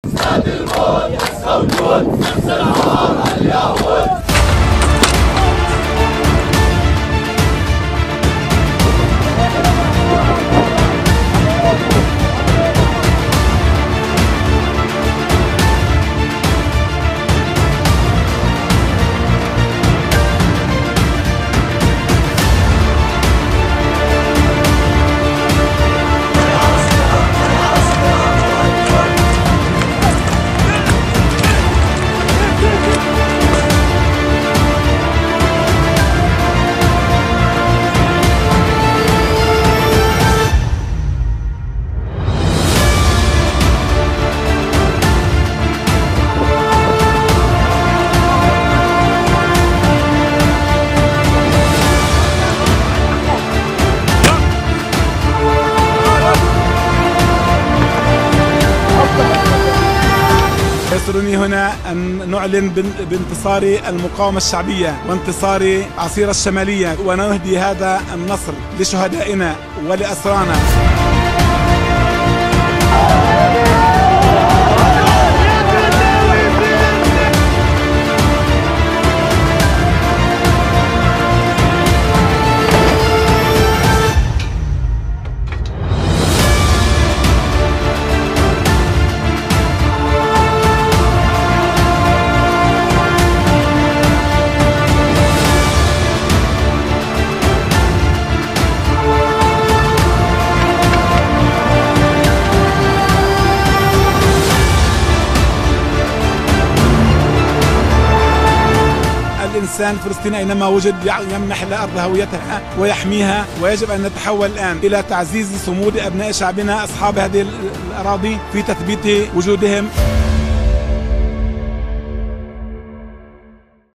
ساد الموت يسعى وجود نفس العار اليهود. يسرني هنا أن نعلن بانتصار المقاومة الشعبية وانتصار عصير الشمالية، ونهدي هذا النصر لشهدائنا ولأسرانا. الإنسان الفلسطيني أينما وجد يمنح الأرض هويتها ويحميها، ويجب أن نتحول الآن إلى تعزيز صمود أبناء شعبنا أصحاب هذه الأراضي في تثبيت وجودهم.